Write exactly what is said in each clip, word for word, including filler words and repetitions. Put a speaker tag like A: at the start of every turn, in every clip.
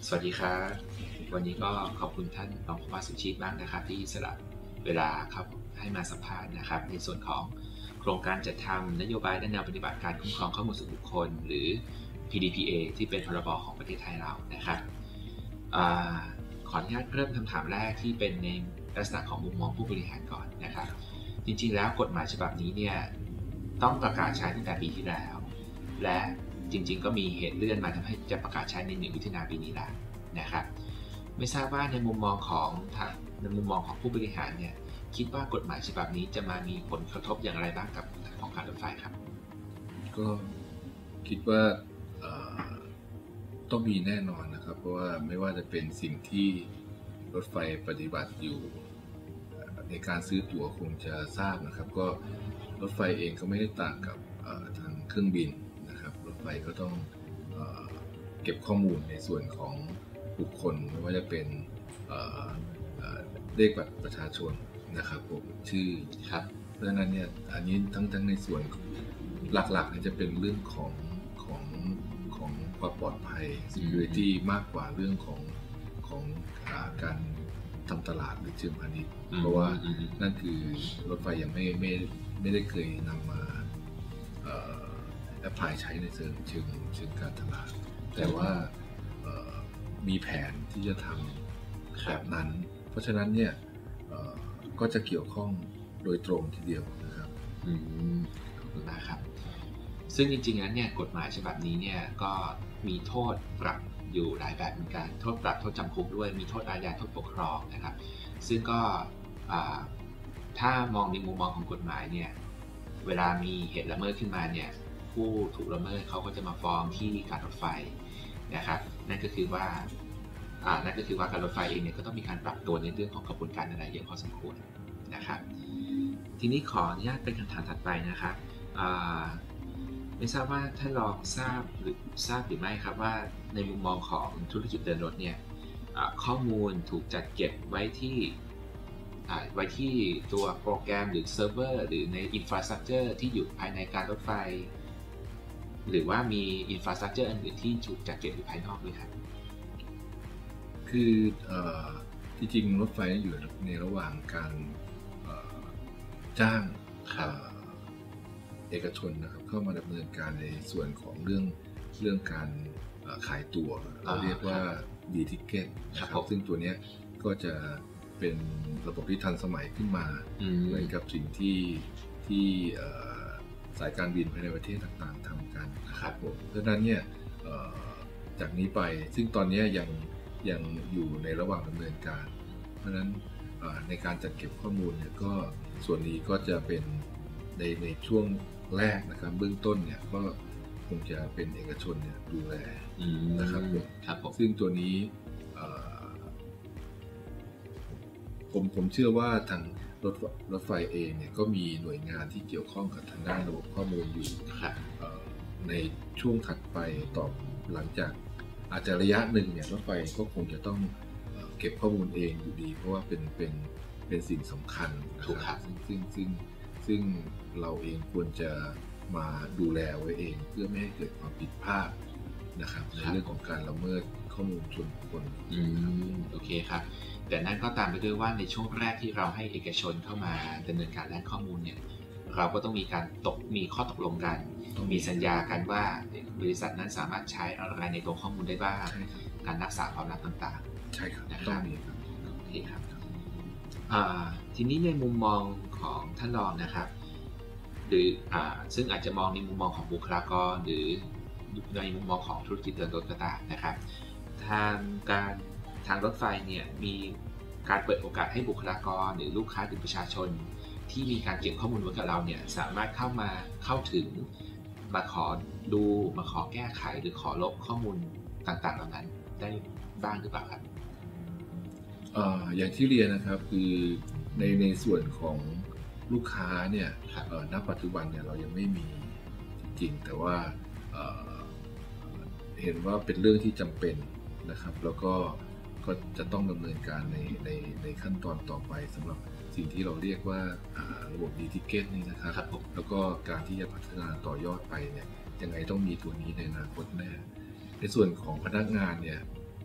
A: สวัสดีครับวันนี้ก็ขอบคุณท่านรองผู้ว่าสุชีพมากนะครับที่สละเวลาครับให้มาสัมภาษณ์นะครับในส่วนของโครงการจัดทำนโยบายและแนวปฏิบัติการคุ้มครองข้อมูลส่วนบุคคลหรือ พี ดี พี เอ ที่เป็นพรบของประเทศไทยเรานะครับขออนุญาตเริ่มคำถามแรกที่เป็นในลักษณะของมุมมองผู้บริหารก่อนนะครับจริงๆแล้วกฎหมายฉบับนี้เนี่ยต้องประกาศใช้ตั้งแต่ปีที่แล้วและจริงๆก็มีเหตุเลื่อนมาทำให้จะประกาศใช้ในหนึ่งมิถุนายนปีนี้แล้วนะครับไม่ทราบว่าในมุมมองของทางในมุมมองของผู้บริหารเนี่ยคิดว่ากฎหมายฉบับนี้จะมามีผลกระทบอย่างไรบ้างกับของการรถไฟครับ
B: ก็คิดว่าต้องมีแน่นอนนะครับเพราะว่าไม่ว่าจะเป็นสิ่งที่รถไฟปฏิบัติอยู่ในการซื้อตั๋วคงจะทราบนะครับก็รถไฟเองก็ไม่ได้ต่างกับทางเครื่องบินนะครับรถไฟก็ต้องเก็บข้อมูลในส่วนของบุคคลไม่ว่าจะเป็นเลขบัตรประชาชนนะครับผมชื่อครับเพราะฉะนั้นเนี่ยอันนี้ทั้งทั้งในส่วนหลักๆเนี่ยจะเป็นเรื่องของของของความปลอดภัย security มากกว่าเรื่องของของการทำตลาดหรือเชิงพาณิชย์เพราะว่านั่นคือรถไฟยังไม่ไม่ไม่ได้เคยนำมาแอพพลายใช้ในเชิงเชิงเชิงการตลาดแต่ว่ามีแผนที่จะทำแบบนั้นเพราะฉะนั้นเนี่ยก็จะเกี่ยวข้องโดยตรงทีเดียวนะครับ
A: อืมขอบคุณมากครับซึ่งจริงๆแล้วเนี่ยกฎหมายฉบับนี้เนี่ยก็มีโทษปรับอยู่หลายแบบเหมือนกันโทษปรับโทษจำคุกด้วยมีโทษอาญาโทษปกครองนะครับซึ่งก็ถ้ามองในมุมมองของกฎหมายเนี่ยเวลามีเหตุละเมิดขึ้นมาเนี่ยผู้ถูกละเมิดเขาก็จะมาฟ้องที่การรถไฟนะครับนั่นก็คือว่าอ่านั่นก็คือว่าการรถไฟเองเนี่ยก็ต้องมีการปรับตัวในเรื่องของกระบวนการอะไรเยอะพอสมควรนะครับทีนี้ขออนุญาตเป็นคำถามถัดไปนะครับไม่ทราบว่าท่านลองทราบหรือทราบหรือไม่ครับว่าในมุมมองของธุรกิจเดินรถเนี่ยข้อมูลถูกจัดเก็บไว้ที่ไว้ที่ตัวโปรแกรมหรือเซิร์ฟเวอร์หรือในอินฟราสตรัคเจอร์ที่อยู่ภายในการรถไฟหรือว่ามีอินฟราสตรัคเจอร์อื่นที่ถูกจัดเก็บอยู่ภายนอกด้วยครับ
B: คือจริงๆรถไฟอยู่ในระหว่างการจ้างเอกชนนะครับเข้ามาดำเนินการในส่วนของเรื่องเรื่องการขายตั๋วเราเรียกว่า D-Ticket นะครับซึ่งตัวนี้ก็จะเป็นระบบที่ทันสมัยขึ้นมาเหมือนกับสิ่งที่ที่สายการบินภายในประเทศต่างๆทำกันนะครับผมเพราะฉะนั้นเนี่ยจากนี้ไปซึ่งตอนนี้ยังยังอยู่ในระหว่างดำเนินการเพราะฉะนั้นในการจัดเก็บข้อมูลเนี่ยก็ส่วนนี้ก็จะเป็นในในช่วงแรกนะครับเบื้องต้นเนี่ยก็คงจะเป็นเอกชนเนี่ยดูแลนะครับผมซึ่งตัวนี้ผมผมเชื่อว่าทางรถรถไฟเองเนี่ยก็มีหน่วยงานที่เกี่ยวข้องกับทางด้านระบบข้อมูลอยู่ในช่วงถัดไปต่อหลังจากอาจจะระยะหนึ่งเนี่ยรถไฟก็คงจะต้องเก็บข้อมูลเองอยู่ดีเพราะว่าเป็นเป็นเป็นสิ่งสำคัญนะครับซึ่งซึ่งซึ่งเราเองควรจะมาดูแลไว้เองเพื่อไม่ให้เกิดความผิดพลาดนะครับในเรื่องของการละเมิดข้อมูลส่วนบุคคล
A: อืมโอเคครับแต่นั่นก็ตามไปด้วยว่าในช่วงแรกที่เราให้เอกชนเข้ามาดำเนินการด้านข้อมูลเนี่ยเราก็ต้องมีการตกมีข้อตกลงกันมีสัญญากันว่าบริษัทนั้นสามารถใช้อะไรในตัวข้อมูลได้บ้างการรักษาความลับต่าง
B: ๆใช่ครับ
A: ต้องมีครับโอเคครับทีนี้ในมุมมองของท่านรองนะครับหรืออ่าซึ่งอาจจะมองในมุมมองของบุคลากรหรือในมุมมองของธุรกิจเดินรถก็ตามนะครับทางการทางรถไฟเนี่ยมีการเปิดโอกาสให้บุคลากรหรือลูกค้าหรือประชาชนที่มีการเก็บข้อมูลไว้กับเราเนี่ยสามารถเข้ามาเข้าถึงมาขอดูมาขอแก้ไขหรือขอลบข้อมูลต่างๆเหล่านั้นได้บ้างหรือเปล่าครับ
B: อ่าอย่างที่เรียนนะครับคือในในส่วนของลูกค้าเนี่ยณปัจจุบันเนี่ยเรายังไม่มีจริงแต่ว่าเห็นว่าเป็นเรื่องที่จำเป็นนะครับแล้วก็ก็จะต้องดำเนินการในในในขั้นตอนต่อไปสำหรับสิ่งที่เราเรียกว่าระบบ D-Ticket นี่นะครับแล้วก็การที่จะพัฒนาต่อยอดไปเนี่ยยังไงต้องมีตัวนี้ในอนาคตแน่ในส่วนของพนักงานเนี่ย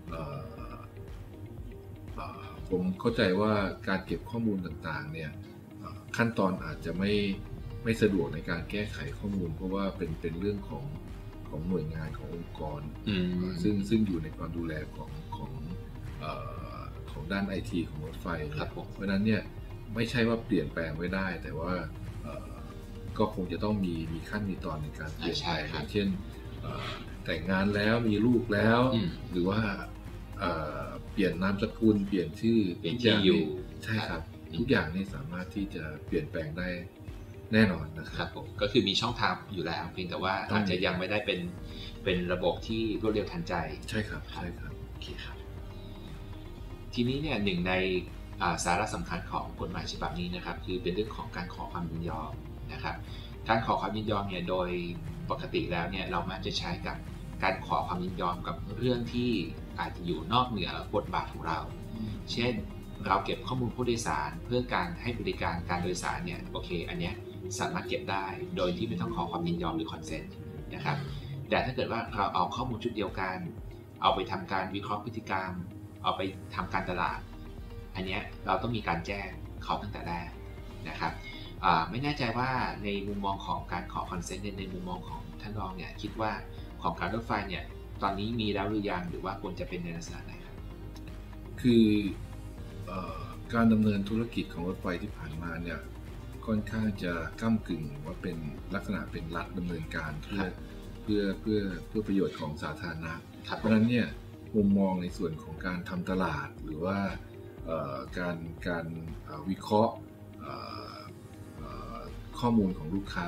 B: ผมเข้าใจว่าการเก็บข้อมูลต่างๆเนี่ยขั้นตอนอาจจะไม่ไม่สะดวกในการแก้ไขข้อมูลเพราะว่าเป็นเป็นเรื่องของของหน่วยงานขององค์กรซึ่งซึ่งอยู่ในความดูแลของของของด้าน ไอ ที ของรถไฟเพราะนั้นเนี่ยไม่ใช่ว่าเปลี่ยนแปลงไม่ได้แต่ว่าก็คงจะต้องมีมีขั้นมีตอนในการเปลี่ยนแปลงอย่างเช่นแต่งงานแล้วมีลูกแล้วหรือว่าเปลี่ยนนามสกุลเปลี่ยนชื่อทุกอย่างใช่ครับทุกอย่างนี่สามารถที่จะเปลี่ยนแปลงได้แน่นอนนะครับ
A: ผมก็คือมีช่องทางอยู่แล้วเพียงแต่ว่าอาจจะยังไม่ได้เป็นเป็นระบบที่รวดเร็วทันใจ
B: ใช่ครับใช่ครับ
A: โอเคครับทีนี้เนี่ยหนึ่งในสาระสำคัญของกฎหมายฉบับนี้นะครับคือเป็นเรื่องของการขอความยินยอมนะครับการขอความยินยอมเนี่ยโดยปกติแล้วเนี่ยเรามักจะใช้กับการขอความยินยอมกับเรื่องที่อาจจะอยู่นอกเหนือบทบาทของเราเช่นเราเก็บข้อมูลผู้โดยสารเพื่อการให้บริการการโดยสารเนี่ยโอเคอันเนี้ยสามารถเก็บได้โดยที่ไม่ต้องขอความยินยอมหรือคอนเซนต์นะครับแต่ถ้าเกิดว่าเราเอาข้อมูลชุดเดียวกันเอาไปทำการวิเคราะห์พฤติกรรมเอาไปทำการตลาดอันเนี้ยเราต้องมีการแจ้งเขาตั้งแต่แรกนะครับไม่แน่ใจว่าในมุมมองของการขอคอนเซนต์ในมุมมองของท่านรองเนี่ยคิดว่าของการรถไฟเนี่ยตอนนี้มีแล้วหรือยังหรือว่าควรจะเป็นในลักษณะไหนครับ
B: คือการดำเนินธุรกิจของรถไฟที่ผ่านมาเนี่ยค่อนข้างจะก้ำกึ่งว่าเป็นลักษณะเป็นรัฐดำเนินการเพื่อเพื่อเพื่อเพื่อประโยชน์ของสาธารณะเพราะฉะนั้นเนี่ยมุมมองในส่วนของการทำตลาดหรือว่าการการวิเคราะห์ข้อมูลของลูกค้า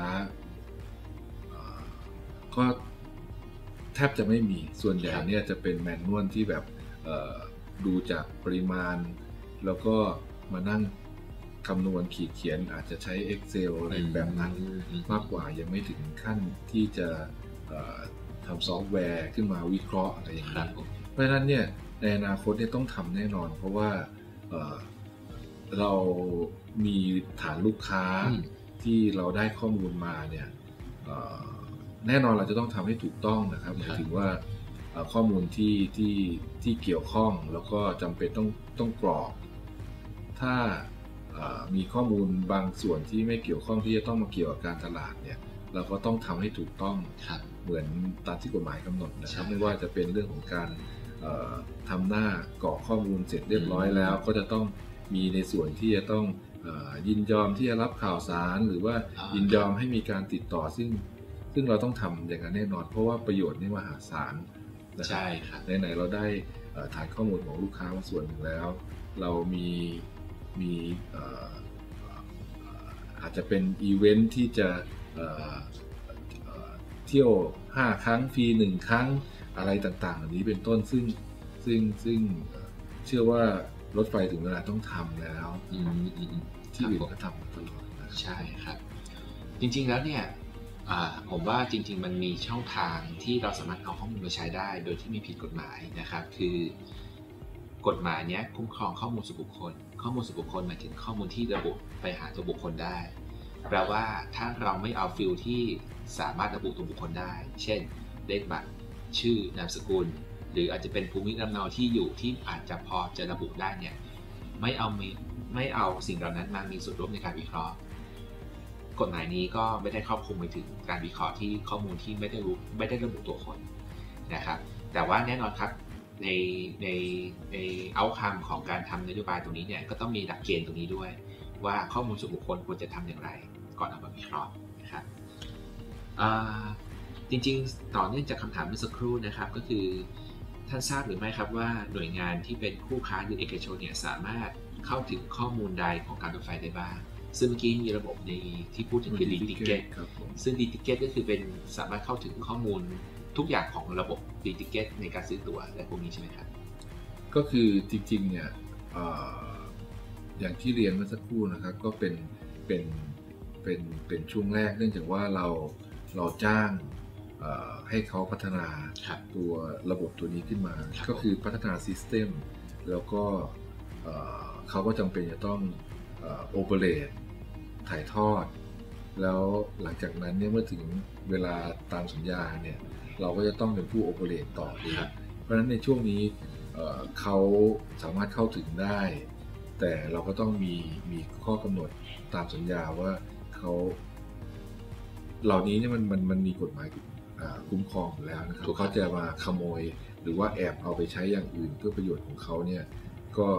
B: ก็แทบจะไม่มีส่วนใหญ่เนี่ยจะเป็นแมนนวลที่แบบดูจากปริมาณแล้วก็มานั่งคำนวณขีดเขียนอาจจะใช้ Excel อะไรแบบนั้นมากกว่ายังไม่ถึงขั้นที่จะทำซอฟต์แวร์ขึ้นมาวิเคราะห์อะไรอย่างนี้เพราะฉะนั้นเนี่ยในอนาคตเนี่ยต้องทำแน่นอนเพราะว่าเรามีฐานลูกค้าที่เราได้ข้อมูลมาเนี่ยแน่นอนเราจะต้องทำให้ถูกต้องนะครับหมายถึงว่าข้อมูลที่ที่ที่เกี่ยวข้องแล้วก็จำเป็นต้องต้องกรอกถ้ามีข้อมูลบางส่วนที่ไม่เกี่ยวข้องที่จะต้องมาเกี่ยวกับการตลาดเนี่ยเราก็ต้องทำให้ถูกต้องเหมือนตามที่กฎหมายกำหนดนะครับไม่ว่าจะเป็นเรื่องของการทำหน้ากรอกข้อมูลเสร็จเรียบร้อยแล้วก็จะต้องมีในส่วนที่จะต้องยินยอมที่จะรับข่าวสารหรือว่ายินยอมให้มีการติดต่อซึ่งซึ่งเราต้องทำอย่างนั้นแน่นอนเพราะว่าประโยชน์นี่มหาศาล
A: ใช่ครับ
B: ไหนๆเราได้ฐานข้อมูลของลูกค้ามาส่วนหนึ่งแล้วเรามีมีอาจจะเป็นอีเวนท์ที่จะเที่ยวห้าครั้งฟรีหนึ่งครั้งอะไรต่างๆเหล่านี้เป็นต้นซึ่งซึ่งซึ่งเชื่อว่ารถไฟถึงเวลาต้องทำแล้วที่อื่นก็ทำมาตลอด
A: ใช่ครับจริงๆแล้วเนี่ยผมว่าจริงๆมันมีช่องทางที่เราสามารถเอาข้อมูลมาใช้ได้โดยที่ไม่ผิดกฎหมายนะครับคือกฎหมายเนี้ยคุ้มครองข้อมูลส่วนบุคคลข้อมูลส่วนบุคคลหมายถึงข้อมูลที่ระบุไปหาตัวบุคคลได้แปลว่าถ้าเราไม่เอาฟิลที่สามารถระบุตัวบุคคลได้เช่นเลขบัตรชื่อนามสกุลหรืออาจจะเป็นภูมิลำเนาที่อยู่ที่อาจจะพอจะระบุได้เนี่ยไม่เอาไม่เอาสิ่งเหล่านั้นมามีส่วนร่วมในการวิเคราะห์กฎหมายนี้ก็ไม่ได้ครอบคลุมไปถึงการวิเคราะห์ที่ข้อมูลที่ไม่ได้รู้ไม่ได้ระบุตัวคนนะครับแต่ว่าแน่นอนครับในในในเอาท์คัมของการทำนโยบายตรงนี้เนี่ยก็ต้องมีหลักเกณฑ์ตรงนี้ด้วยว่าข้อมูลส่วนบุคคลควรจะทำอย่างไรก่อนเอามาวิเคราะห์นะครับจริงๆต่อเนื่องจากคำถามเมื่อสักครู่นะครับก็คือท่านทราบหรือไม่ครับว่าหน่วยงานที่เป็นคู่ค้าหรือเอกชนเนี่ยสามารถเข้าถึงข้อมูลใดของการรถไฟได้บ้างซึ่งเมื่อกี้มีระบบในที่พูดถึงคือ D-Ticket ซึ่ง D-Ticket ก็คือเป็นสามารถเข้าถึงข้อมูลทุกอย่างของระบบ D-Ticket ในการซื้อตั๋วและพวกนี้ใช่ไหมครับ
B: ก็คือจริงๆเนี่ยอย่างที่เรียนเมื่อสักครู่นะครับก็เป็นเป็นเป็นเป็นช่วงแรกเนื่องจากว่าเราเราจ้างให้เขาพัฒนาตัวระบบตัวนี้ขึ้นมาก็คือพัฒนาซิสเต็มแล้วก็เขาก็จำเป็นจะต้องโอเปเรตถ่ายทอดแล้วหลังจากนั้นเนี่ยเมื่อถึงเวลาตามสัญญาเนี่ยเราก็จะต้องเป็นผู้โอเปเรตต่อเองเพราะฉะนั้นในช่วงนี้เขาสามารถเข้าถึงได้แต่เราก็ต้องมีมีข้อกำหนดตามสัญญาว่าเขาเหล่านี้เนี่ยมันมันมันมีกฎหมายคุ้มครองอยู่แล้วนะครับเขาจะมาขโมยหรือว่าแอบเอาไปใช้อย่างอื่นเพื่อประโยชน์ของเขาเนี่ยก็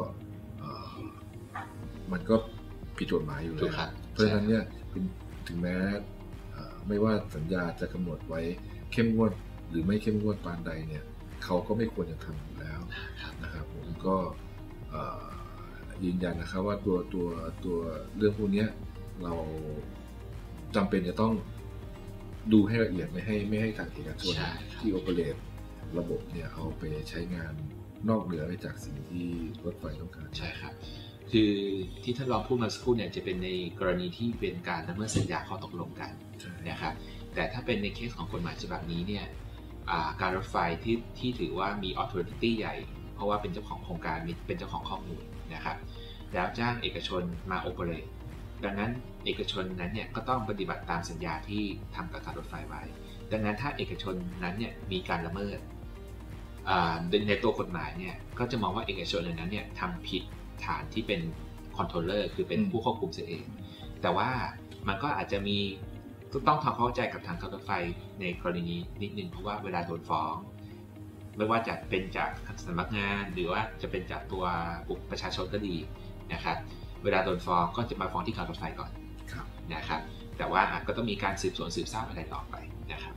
B: มันก็ผิดกฎหมายอยู่แล้วเพราะฉะนั้นเนี่ยถึงแม้ไม่ว่าสัญญาจะกำหนดไว้เข้มงวดหรือไม่เข้มงวดปานใดเนี่ยเขาก็ไม่ควรจะทำอยู่แล้วนะครับผมก็ยืนยันนะครับว่าตัวตัวตัวเรื่องพวกนี้เราจำเป็นจะต้องดูให้ละเอียดไม่ให้ไม่ให้ทางเอกชนที่โอเปเรตระบบเนี่ยเอาไปใช้งานนอกเหนือไปจากสิ่งที่รถไฟต้องการ
A: ใช่ครับคือที่ท่านรองพูดมาสักครู่เนี่ยจะเป็นในกรณีที่เป็นการละเมิดสัญญาข้อตกลงกันนะครับแต่ถ้าเป็นในเคสของกฎหมายฉบับนี้เนี่ยการรถไฟที่ที่ถือว่ามี authority ใหญ่เพราะว่าเป็นเจ้าของโครงการเป็นเจ้าของข้อมูลนะครับแล้วจ้างเอกชนมาโอเปเรตดังนั้นเอกชนนั้นเนี่ยก็ต้องปฏิบัติตามสัญญาที่ทำกับการรถไฟไว้ดังนั้นถ้าเอกชนนั้นเนี่ยมีการละเมิดในตัวกฎหมายเนี่ยก็จะมองว่าเอกชนนั้นเนี่ยทำผิดฐานที่เป็นคอนโทรลเลอร์คือเป็นผู้ควบคุมเสียเองแต่ว่ามันก็อาจจะมีต้องทำเข้าใจกับทางการรถไฟในกรณีนี้นิดนึงเพราะว่าเวลาโดนฟ้องไม่ว่าจะเป็นจากสำนักงานหรือว่าจะเป็นจากตัวประชาชนก็ดีนะครับเวลาโดนฟ้องก็จะมาฟ้องที่การรถไฟก่อนนะครับแต่ว่าก็ต้องมีการสืบสวนสืบทราบอะไรต่อไปนะครับ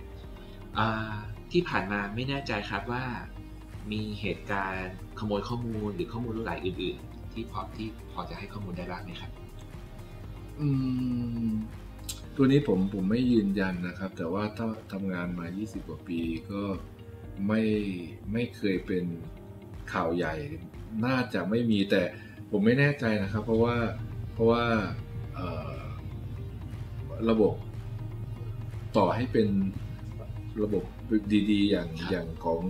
A: ที่ผ่านมาไม่แน่ใจครับว่ามีเหตุการณ์ขโมยข้อมูลหรือข้อมูลหลายอื่นๆที่พอที่พอจะให้ข้อมูลได้บ้างไหมครับ
B: อืมตัวนี้ผมผมไม่ยืนยันนะครับแต่ว่าถ้าทำงานมายี่สิบกว่าปีก็ไม่ไม่เคยเป็นข่าวใหญ่น่าจะไม่มีแต่ผมไม่แน่ใจนะครับเพราะว่าเพราะว่าระบบต่อให้เป็นระบบดีๆอย่างอย่างของ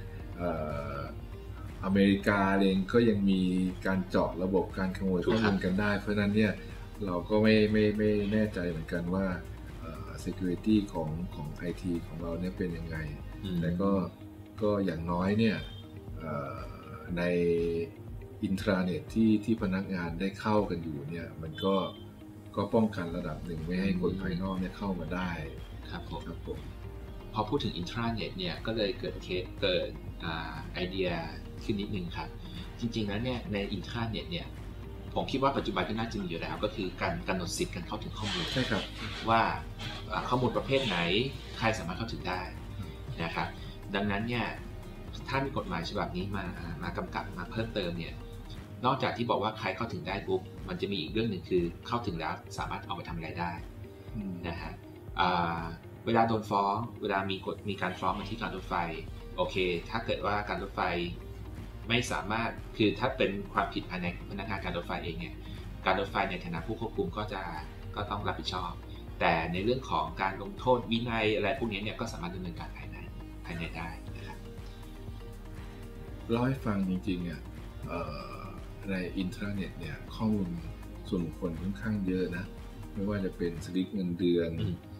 B: อเมริกาเองก็ยังมีการเจาะระบบการขโมยข้อมูลกันได้เพราะนั้นเนี่ยเราก็ไม่ไม่ไม่แน่ใจเหมือนกันว่า security ของของ ไอ ที ของเราเนี่ยเป็นยังไงแต่ก็ก็อย่างน้อยเนี่ยในอินทราเน็ตที่ที่พนักงานได้เข้ากันอยู่เนี่ยมันก็ก็ป้องกันระดับหนึ่งไม่ให้คนภายนอกเนี่ยเข้ามาได้
A: ครับผมครับผมพอพูดถึงอินทราเน็ตเนี่ยก็เลยเกิดเคสเกิดไอเดียขึ้นนิดนึงครับจริงๆแล้วเนี่ยในอินทราเน็ตเนี่ยผมคิดว่าปัจจุบันก็น่าจะมีอยู่แล้วก็คือการกำหนดสิทธิ์การเข้าถึงข้อมูล
B: ใช่ครับ
A: ว่าข้อมูลประเภทไหนใครสามารถเข้าถึงได้นะครับดังนั้นเนี่ยถ้ามีกฎหมายฉบับนี้มามากำกับมาเพิ่มเติมเนี่ยนอกจากที่บอกว่าใครเข้าถึงได้ปุ๊บมันจะมีอีกเรื่องหนึ่งคือเข้าถึงแล้วสามารถเอาไปทำอะไรได้นะฮะเวลาโดนฟ้องเวลามีกฎมีการฟ้องมาที่การรถไฟโอเคถ้าเกิดว่าการรถไฟไม่สามารถคือถ้าเป็นความผิดภายในพนักงานการรถไฟเองเนี่ยการรถไฟในฐานะผู้ควบคุมก็จะก็ต้องรับผิดชอบแต่ในเรื่องของการลงโทษวินัยอะไรพวกนี้เนี่ยก็สามารถดำเนินการภายในภายในได้นะครับ
B: เล่าให้ฟังจริงๆเนี่ยในอินเทอร์เน็ตเนี่ยข้อมูลส่วนบุคคลค่อนข้างเยอะนะไม่ว่าจะเป็นสลิปเงินเดือน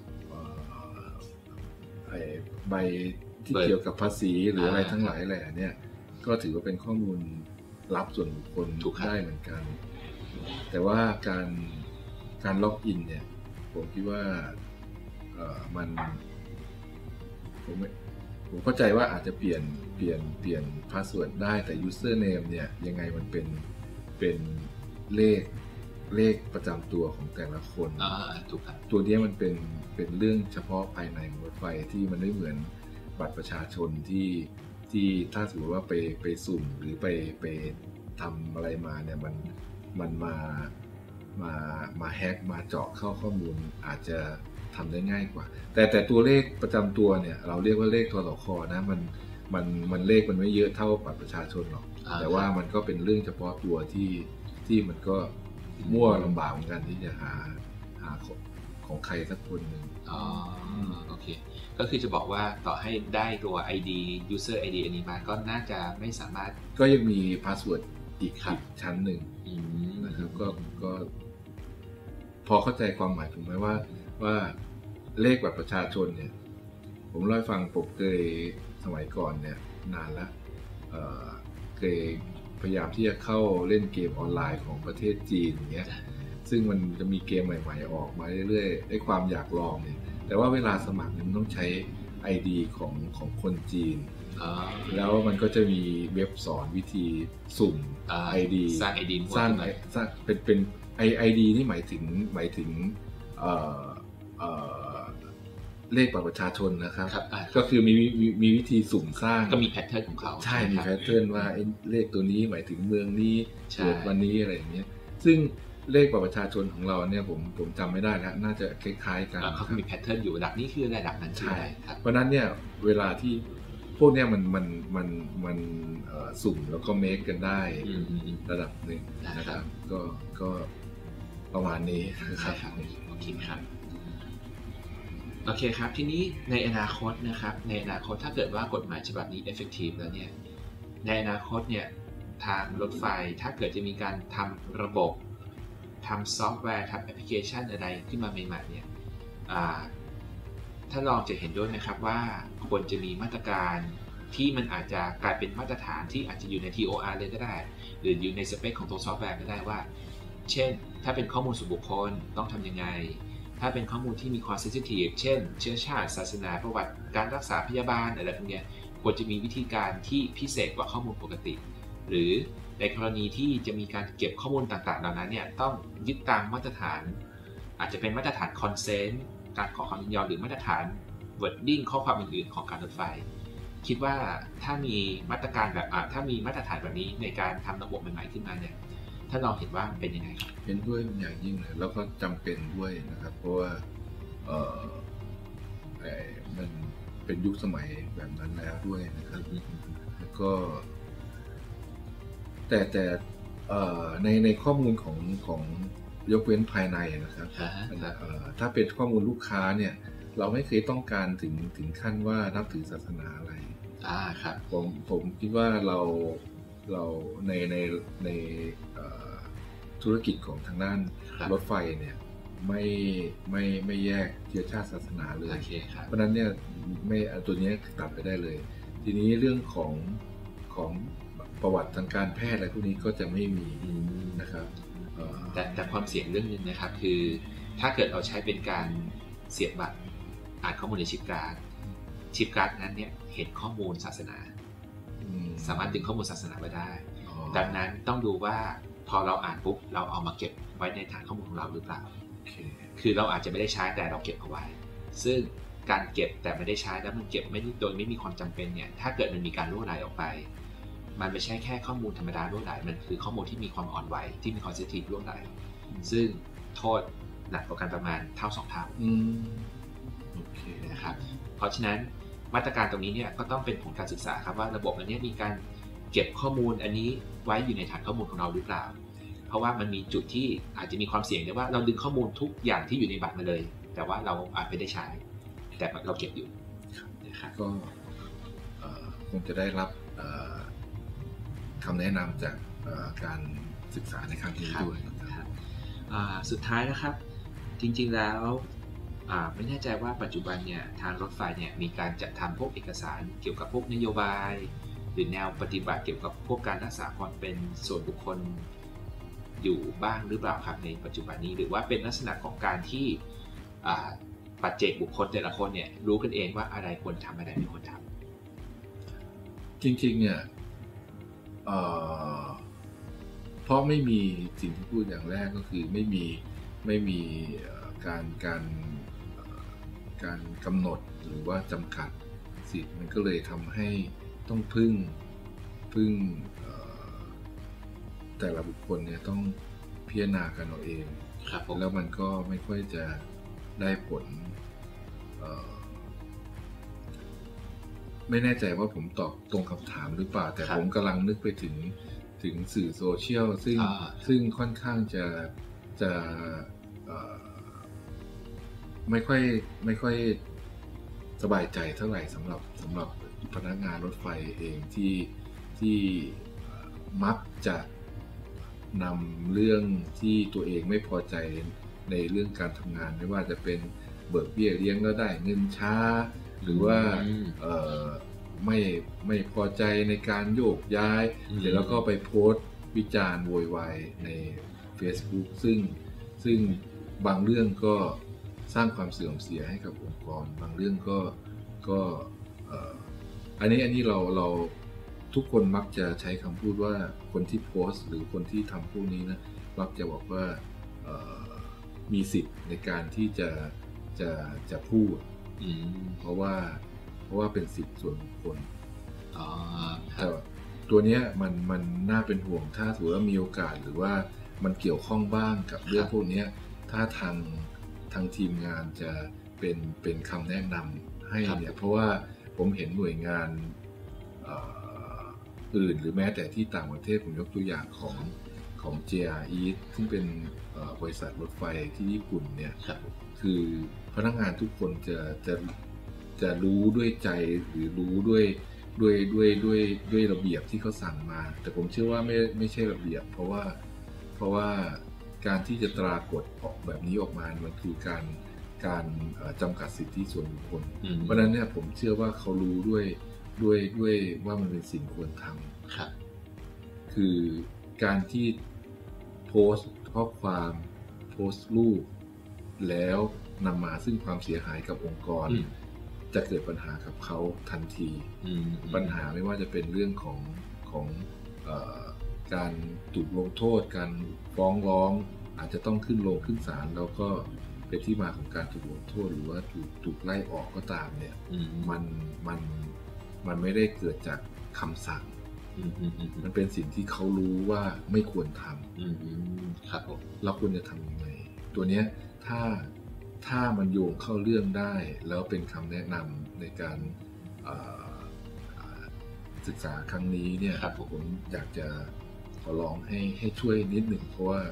B: ใบที่เกี่ยวกับภาษีหรืออะไรทั้งหลายแหล่เนี่ยก็ถือว่าเป็นข้อมูลลับส่วนบุคคลได้เหมือนกันแต่ว่าการการล็อกอินเนี่ยผมคิดว่าเอ่อมันผมผมเข้าใจว่าอาจจะเปลี่ยนเปลี่ยนเปลี่ยนพาสเวิร์ดได้แต่ username เนี่ยยังไงมันเป็นเป็นเลขเลขประจำตัวของแต่ละคน
A: ถูกครับ
B: ตัวนี้มันเป็นเป็นเรื่องเฉพาะภายในของรถไฟที่มันไม่เหมือนบัตรประชาชนที่ที่ถ้าสมมติว่าไปไปสุ่มหรือไปไปทำอะไรมาเนี่ยมันมันมามามาแฮกมาเจาะเข้าข้อมูลอาจจะทำได้ง่ายกว่าแต่แต่ตัวเลขประจำตัวเนี่ยเราเรียกว่าเลขทสค.นะมันมันมันเลขมันไม่เยอะเท่าบัตรประชาชนหรอกแต่ว่ามันก็เป็นเรื่องเฉพาะตัวที่ที่มันก็มั่วลำบากเหมือนกันที่จะหาหาของใครสักคนหนึ่ง
A: อ๋อโอเคก็คือจะบอกว่าต่อให้ได้ตัว ไอ ดี user ไอ ดี อันนี้มาก็น่าจะไม่สามารถ
B: ก็ยังมีพาสเวิร์ดอีกชั้นหนึ่งนะครับก็ก็พอเข้าใจความหมายถูกไหมว่าว่าเลขบัตรประชาชนเนี่ยผมเล่าให้ฟังผมเคยสมัยก่อนเนี่ยนานแล้วเคยพยายามที่จะเข้าเล่นเกมออนไลน์ของประเทศจีนอย่างเงี้ยซึ่งมันจะมีเกมใหม่ๆออกมาเรื่อยๆไอ้ความอยากลองเนี่ยแต่ว่าเวลาสมัครมันต้องใช้ ไอ ดี ของของคนจีนแล้วมันก็จะมีเว็บสอนวิธีสุ่ม ไอ ดี
A: สร้าง ไอ ดี
B: สร้างสร้างเป็นเป็น ไอ ดี นี่หมายถึงหมายถึงเอ่อเอ่อเลขบัตรประชาชนนะครับก็คือมีมีมีวิธีสุ่มสร้าง
A: ก็มีแพทเทิร์นของเขา
B: ใช่มีแพทเทิร์นว่าเลขตัวนี้หมายถึงเมืองนี้เกิดวันนี้อะไรอย่างเงี้ยซึ่งเลขบัตรประชาชนของเราเนี่ยผมผมจำไม่ได้แล้วน่าจะคล้ายๆกัน
A: เขามีแพทเทิร์นอยู่ระดับนี้คือระดับนั้นใช่
B: ครับเพราะนั้นเนี่ยเวลาที่พวกเนี้ยมันมันมันมันสุ่มแล้วก็เมคกันได้ระดับหนึ่งนะครับก็ก็ประมาณนี้
A: ครับโอเคครับโอเคครับทีนี้ในอนาคตนะครับในอนาคตถ้าเกิดว่ากฎหมายฉบับนี้ effective แล้วเนี่ยในอนาคตเนี่ยทางรถไฟถ้าเกิดจะมีการทำระบบทำซอฟต์แวร์ทำแอปพลิเคชันอะไรขึ้นมาใหม่ๆเนี่ยถ้าลองจะเห็นด้วยนะครับว่าควรจะมีมาตรการที่มันอาจจะกลายเป็นมาตรฐานที่อาจจะอยู่ใน ที โอ อาร์ เลยก็ได้หรืออยู่ในสเปคของตัวซอฟต์แวร์ก็ได้ว่าเช่นถ้าเป็นข้อมูลส่วนบุคคลต้องทำยังไงถ้าเป็นข้อมูลที่มีความเซนซิทีฟเช่นเชื้อชาติศาสนาประวัติการรักษาพยาบาลอะไรพวกนี้ควรจะมีวิธีการที่พิเศษกว่าข้อมูลปกติหรือในกรณีที่จะมีการเก็บข้อมูลต่างๆเหล่านั้นเนี่ยต้องยึดตามมาตรฐานอาจจะเป็นมาตรฐานคอนเซนต์การขอความยินยอมหรือมาตรฐาน wording ข้อความอื่นๆของการรถไฟคิดว่าถ้ามีมาตรการแบบถ้ามีมาตรฐานแบบนี้ในการทำระบบใหม่ๆขึ้นมาเนี่ยถ้าลองเห็นว่ามันเป็นยังไงครับ
B: เห็นด้วยอย่างยิ่งเลยแล้วก็จำเป็นด้วยนะครับเพราะว่าเออมันเป็นยุคสมัยแบบนั้นแล้วด้วยนะครับแล้วก็แต่แต่ในในข้อมูลของของยกเว้นภายในนะครับถ้าเป็นข้อมูลลูกค้าเนี่ยเราไม่เคยต้องการถึงถึงขั้นว่านับถือศาสนาอะไร
A: อ่าครับ
B: ผมผมคิดว่าเราเราในในในธุรกิจของทางด้านรถไฟเนี่ยไม่ไม่ไม่แยกเชื้อชาติศาสนาเลยเพราะนั้นเนี่ยไม่ตัวนี้ตัดไปได้เลยทีนี้เรื่องของของประวัติทางการแพทย์อะไรพวกนี้ก็จะไม่มีนะครับ
A: แต่แต่ความเสี่ยงเรื่องนึงนะครับคือถ้าเกิดเราใช้เป็นการเสียบบัตรอ่านข้อมูลในชิปการ์ดชิปการ์ดนั้นเนี่ยเห็นข้อมูลศาสนาสามารถดึงข้อมูลศาสนาไว้ได้ดังนั้นต้องดูว่าพอเราอ่านปุ๊บเราเอามาเก็บไว้ในฐานข้อมูลของเราหรือเปล่า okay. คือเราอาจจะไม่ได้ใช้แต่เราเก็บเอาไว้ซึ่งการเก็บแต่ไม่ได้ใช้แล้วมันเก็บไม่โดยไม่มีความจำเป็นเนี่ยถ้าเกิดมันมีการรั่วไหลออกไปมันไม่ใช่แค่ข้อมูลธรรมดารั่วไหลมันคือข้อมูลที่มีความอ่อนไหวที่มีความเซนซิทีฟรั่วไหลซึ่งโทษหนักกว่ากันประมาณเท่าสองเท่าโอเคนะครับเพราะฉะนั้นมาตรการตรงนี้เนี่ยก็ต้องเป็นผลการศึกษาครับว่าระบบอันนี้มีการเก็บข้อมูลอันนี้ไว้อยู่ในฐานข้อมูลของเราหรือเปล่าเพราะว่ามันมีจุดที่อาจจะมีความเสี่ยงได้ว่าเราดึงข้อมูลทุกอย่างที่อยู่ในบัตรมาเลยแต่ว่าเราอาจไม่ได้ใช้แต่เราเก็บอยู่
B: นะครับก็คงจะได้รับคำแนะนำจากการศึกษาในครั้งนี้ด้วย
A: สุดท้ายนะครับจริงๆแล้วไม่แน่ใจว่าปัจจุบันเนี่ยทางรถไฟเนี่ยมีการจัดทำพวกเอกสารเกี่ยวกับพวกนโยบายหรือแนวปฏิบัติเกี่ยวกับพวกการรักษาความเป็นส่วนบุคคลอยู่บ้างหรือเปล่าครับในปัจจุบันนี้หรือว่าเป็นลักษณะของการที่ปัจเจกบุคคลแต่ละคนเนี่ยรู้กันเองว่าอะไรควรทำอะไรไม่ควรท
B: ำจริงๆเนี่ยเพราะไม่มีสิ่งที่พูดอย่างแรกก็คือไม่มีไม่มีการการการกำหนดหรือว่าจำกัดสิทธิ์มันก็เลยทำให้ต้องพึ่งพึ่งแต่ละบุคคลเนี่ยต้องพิจารณากันเอาเองแล้วมันก็ไม่ค่อยจะได้ผลไม่แน่ใจว่าผมตอบตรงคำถามหรือเปล่าแต่ผมกำลังนึกไปถึงถึงสื่อโซเชียลซึ่งซึ่งค่อนข้างจะจะไม่ค่อยไม่ค่อยสบายใจเท่าไหร่สำหรับสำหรับพนักงานรถไฟเองที่ที่มักจะนำเรื่องที่ตัวเองไม่พอใจในเรื่องการทำงานไม่ว่าจะเป็นเบิกเบี้ยเลี้ยงแล้วได้เงินช้าหรือว่าไม่ไม่พอใจในการโยกย้ายเสร็จแล้วก็ไปโพสต์วิจารณ์โวยวายใน Facebook ซึ่งซึ่งบางเรื่องก็สร้างความเสื่อมเสียให้กับองค์กรบางเรื่องก็ก็อันนี้อันนี้เราเราทุกคนมักจะใช้คำพูดว่าคนที่โพสต์หรือคนที่ทำพวกนี้นะมักจะบอกว่ามีสิทธิ์ในการที่จะจะจะพูดเพราะว่าเพราะว่าเป็นสิทธิ์ส่วนบุคคลแต่ตัวเนี้ยมันมันน่าเป็นห่วงถ้าถือว่ามีโอกาสหรือว่ามันเกี่ยวข้องบ้างกับเรื่องพวกนี้ถ้าทางทางทีมงานจะเป็นเป็นคำแนะนำให้เนี่ยเพราะว่าผมเห็นหน่วยงานอื่นหรือแม้แต่ที่ต่างประเทศผมยกตัวอย่างของของ เจ อาร์ East ซึ่งเป็นบริษัทรถไฟที่ญี่ปุ่นเนี่ยคือพนักงานทุกคนจะจะจะรู้ด้วยใจหรือรู้ด้วยด้วยด้วยด้วยด้วยระเบียบที่เขาสั่งมาแต่ผมเชื่อว่าไม่ไม่ใช่ระเบียบเพราะว่าเพราะว่าการที่จะตรากฎออกแบบนี้ออกมามันคือการการจำกัดสิทธิส่วนบุคคลเพราะฉะนั้นเนี่ยผมเชื่อว่าเขารู้ด้วยด้วยด้วยว่ามันเป็นสิ่งควรทำครับคือการที่โพสต์ข้อความโพสต์รูปแล้วนำมาซึ่งความเสียหายกับองค์กรจะเกิดปัญหากับเขาทันทีปัญหาไม่ว่าจะเป็นเรื่องของของเอ่อการถูกลงโทษการฟ้องร้องอาจจะต้องขึ้นโรงขึ้นศาลแล้วก็เป็นที่มาของการถูกลงโทษหรือว่าถูกถูกไล่ออกก็ตามเนี่ยมันมันมันไม่ได้เกิดจากคำสั่งมันเป็นสิ่งที่เขารู้ว่าไม่ควรทำครับเราควรจะทำยังไงตัวเนี้ยถ้าถ้ามันโยงเข้าเรื่องได้แล้วเป็นคำแนะนำในการศึกษาครั้งนี้เนี่ยผมอยากจะขอร้องให้ให้ช่วยนิดหนึ่งเพราะว่า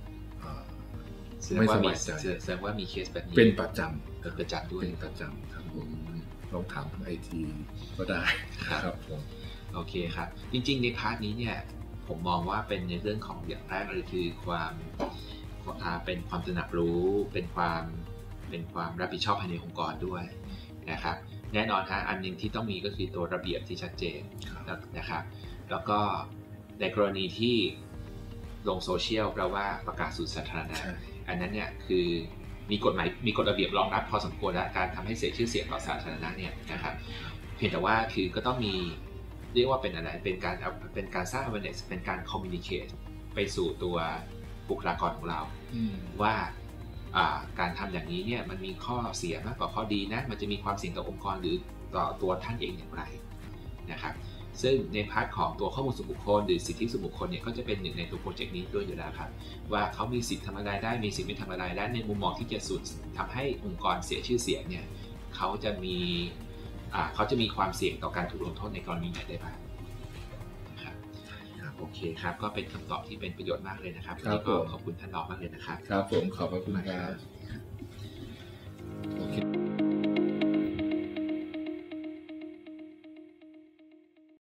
B: ไม่สบายใจ
A: แสดงว่ามีเคสแบบนี้
B: เป็นประจำ
A: เป็นประจำด้วย
B: เป็นประจำครับผมลองถามทางไอทีก็ได้ครับผม
A: โอเคครับจริงๆในพาร์ทนี้เนี่ยผมมองว่าเป็นในเรื่องของอย่างแรกเลยคือความเป็นความตระหนักรู้เป็นความเป็นความรับผิดชอบภายในองค์กรด้วยนะครับแน่นอนฮะอันนึงที่ต้องมีก็คือตัวระเบียบที่ชัดเจนนะครับแล้วก็ในกรณีที่ลงโซเชียลแปลว่าประกาศสู่สาธารณะอันนั้นเนี่ยคือมีกฎหมายมีกฎระเบียบรองรับพอสมควรและการทำให้เสียชื่อเสียงต่อสาธารณะเนี่ยนะครับเพียงแต่ว่าคือก็ต้องมีเรียกว่าเป็นอะไรเป็นการเป็นการสร้าง awareness เป็นการ communicate ไปสู่ตัวบุคลากรของเราว่าการทำอย่างนี้เนี่ยมันมีข้อเสียมากกว่าข้อดีนะมันจะมีความเสี่ยงต่อองค์กรหรือต่อตัวท่านเองอย่างไรนะครับซึ่งในพาร์ทของตัวข้อมูลส่วนบุคคลหรือสิทธิส่วนบุคคลเนี่ยก็จะเป็นหนึ่งในตัวโปรเจกต์นี้ด้วยอยู่แล้วครับว่าเขามีสิทธิ์ทำอะไรได้มีสิทธิ์ไม่ทำอะไรได้ในมุมมองที่จะสุดทำให้องค์กรเสียชื่อเสียงเนี่ยเขาจะมีเขาจะมีความเสี่ยงต่อการถูกลงโทษในกรณีไหนได้บ้างนะครับโอเคครับก็เป็นคำตอบที่เป็นประโยชน์มากเลยนะครับวันนี้ก็ขอบคุณท่านรองมากเลยนะครับ
B: ครับผมขอบพระคุณครับโอเค